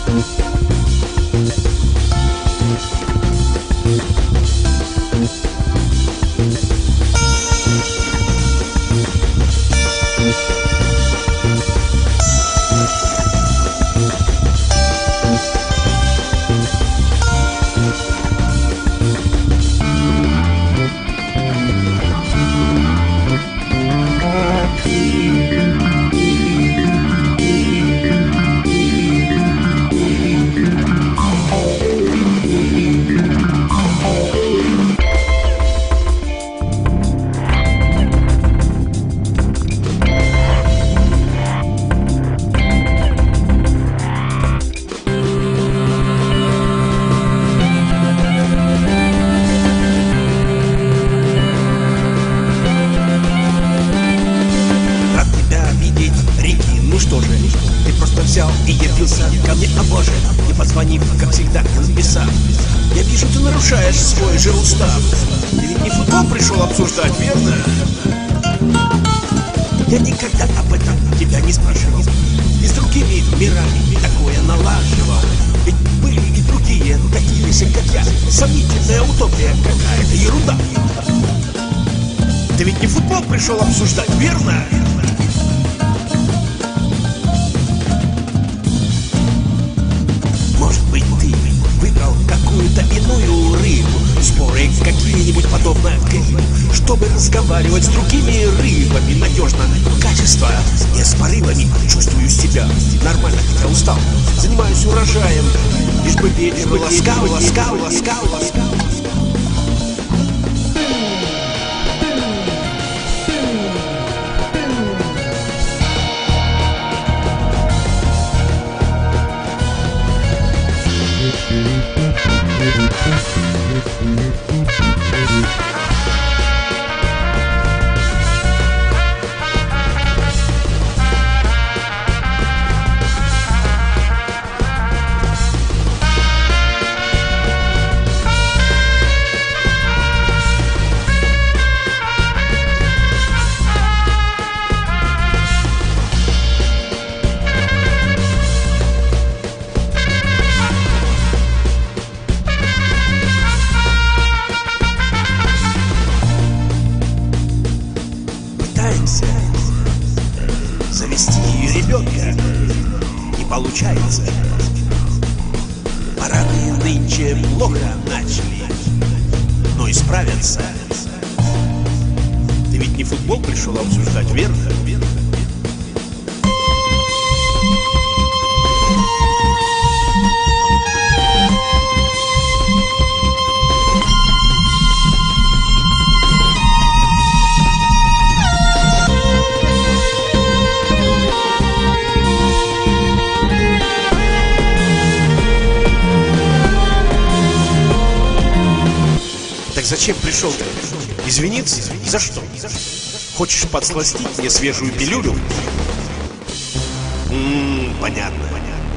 Ты просто взял и явился ко мне, о боже. Не позвонив, как всегда, написал: я вижу, ты нарушаешь свой же устав. Ты ведь не футбол пришел обсуждать, верно? Я никогда об этом тебя не спрашивал. И с другими мирами такое налаживал. Ведь были и другие, такие же, как я. Сомнительная утопия, какая-то ерунда. Ты ведь не футбол пришел обсуждать, верно? Может быть, ты выбрал какую-то иную рыбу, споры какие-нибудь подобные, чтобы разговаривать с другими рыбами надежно. Качество неоспоримыми, чувствую себя нормально, хотя устал. Занимаюсь урожаем, лишь бы бережно ласкал. Завести ее ребенка не получается. Парады нынче плохо начали, но исправятся. Ты ведь не футбол пришел обсуждать, верно? Так зачем пришел ты? Извиниться? За что? Хочешь подсластить мне свежую пилюлю? Понятно.